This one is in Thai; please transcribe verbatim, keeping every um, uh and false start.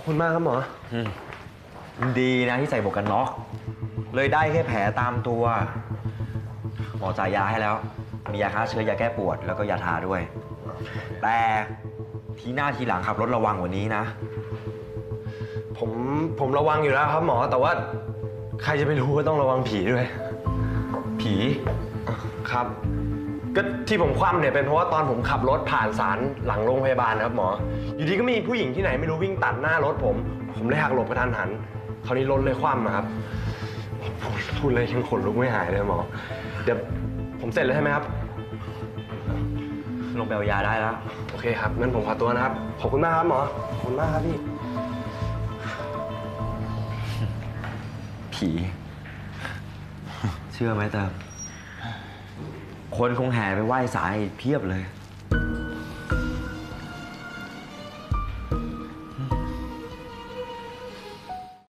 คุณมากครับหมอดีนะที่ใส่หมวกกันน็อกเลยได้แค่แผลตามตัวหมอจ่ายยาให้แล้วมียาฆ่าเชื้อยาแก้ปวดแล้วก็ยาทาด้วย แต่ทีหน้าทีหลังขับรถระวังกว่านี้นะผมผมระวังอยู่แล้วครับหมอแต่ว่าใครจะไปรู้ว่าต้องระวังผีด้วยผีครับก็ที่ผมคว่ำเนี่ยเป็นเพราะว่าตอนผมขับรถผ่านศาลหลังโรงพยาบาลนะครับหมออยู่ดีก็มีผู้หญิงที่ไหนไม่รู้วิ่งตัดหน้ารถผมผมเลยหักหลบกระทันหันคราวนี้รถเลยคว่ำนะครับพูดเลยยังขนลุกไม่หายเลยหมอเดี๋ยวผมเสร็จแล้วใช่ไหมครับลงไปเอายาได้แล้วโอเคครับงั้นผมขอตัวนะครับขอบคุณมากครับหมอขอบคุณมากครับพี่ผีเชื่อไหมเติมคนคงแห่ไปไหว้สายเพียบเลย